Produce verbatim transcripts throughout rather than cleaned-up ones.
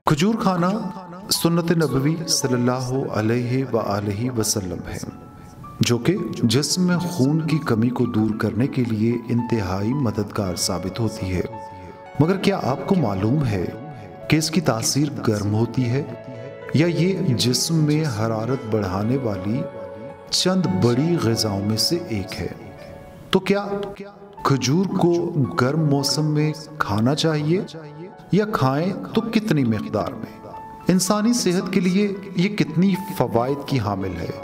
کھجور کھانا سنت نبوی صلی اللہ علیہ وآلہ وسلم ہے، جو کہ جسم میں خون کی کمی کو دور کرنے کے لیے انتہائی مددگار ثابت ہوتی ہے۔ مگر کیا آپ کو معلوم ہے کہ اس کی تاثیر گرم ہوتی ہے، یا یہ جسم میں حرارت بڑھانے والی چند بڑی غذاؤں میں سے ایک ہے؟ تو کیا کھجور کو گرم موسم میں کھانا چاہیے، یا کھائیں تو کتنی مقدار میں؟ انسانی صحت کے لیے یہ کتنی فوائد کی حامل ہے؟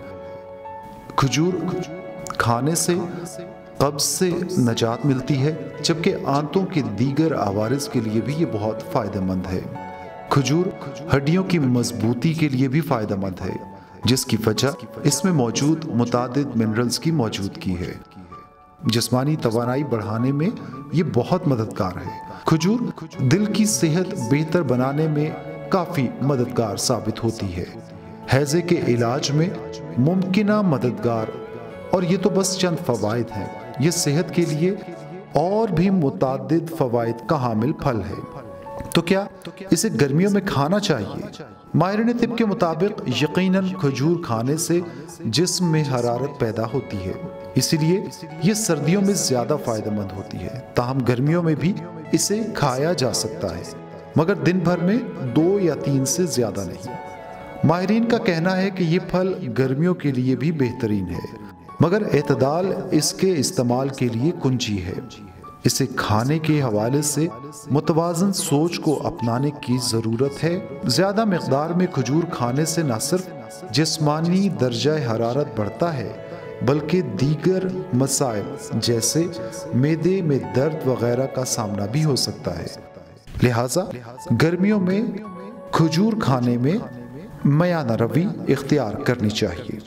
کھجور کھانے سے قبض سے نجات ملتی ہے، جبکہ آنتوں کے دیگر عوارض کے لیے بھی یہ بہت فائدہ مند ہے۔ کھجور ہڈیوں کی مضبوطی کے لیے بھی فائدہ مند ہے، جس کی وجہ اس میں موجود متعدد منرلز کی موجودگی ہے۔ جسمانی توانائی بڑھانے میں یہ بہت مددگار ہے۔ کھجور دل کی صحت بہتر بنانے میں کافی مددگار ثابت ہوتی ہے۔ ہیضے کے علاج میں ممکنہ مددگار، اور یہ تو بس چند فوائد ہیں۔ یہ صحت کے لیے اور بھی متعدد فوائد کا حامل پھل ہے۔ تو کیا اسے گرمیوں میں کھانا چاہیے؟ ماہرین طب کے مطابق یقیناً کھجور کھانے سے جسم میں حرارت پیدا ہوتی ہے، اسی لیے یہ سردیوں میں زیادہ فائدہ مند ہوتی ہے۔ تاہم گرمیوں میں بھی اسے کھایا جا سکتا ہے، مگر دن بھر میں دو یا تین سے زیادہ نہیں۔ ماہرین کا کہنا ہے کہ یہ پھل گرمیوں کے لیے بھی بہترین ہے، مگر اعتدال اس کے استعمال کے لیے کنجی ہے۔ اسے کھانے کے حوالے سے متوازن سوچ کو اپنانے کی ضرورت ہے۔ زیادہ مقدار میں کھجور کھانے سے نہ صرف جسمانی درجہ حرارت بڑھتا ہے، بلکہ دیگر مسائل جیسے معدے میں درد وغیرہ کا سامنا بھی ہو سکتا ہے۔ لہٰذا گرمیوں میں کھجور کھانے میں میانہ روی اختیار کرنی چاہیے۔